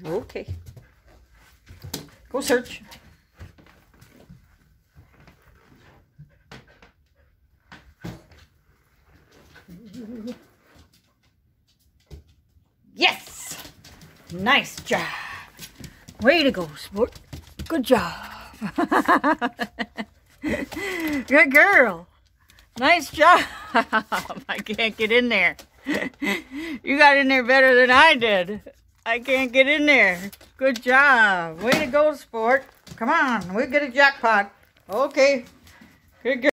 Okay. Go search. Yes! Nice job. Way to go, sport. Good job. Good girl. Nice job. I can't get in there. You got in there better than I did. I can't get in there. Good job. Way to go, sport. Come on, we'll get a jackpot. Okay. Good girl.